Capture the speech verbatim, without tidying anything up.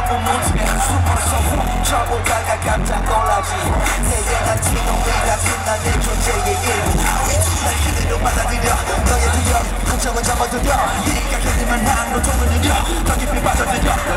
못해 숨어서 훔쳐보다가 깜짝 놀라지 내게 난 지놈이가 빛난 내 존재의 일부 날 그대로 받아들여 너의 두려움 걱정은 접어들여 네가 견딜만 한 고통을 느껴 더 깊이 빠져들여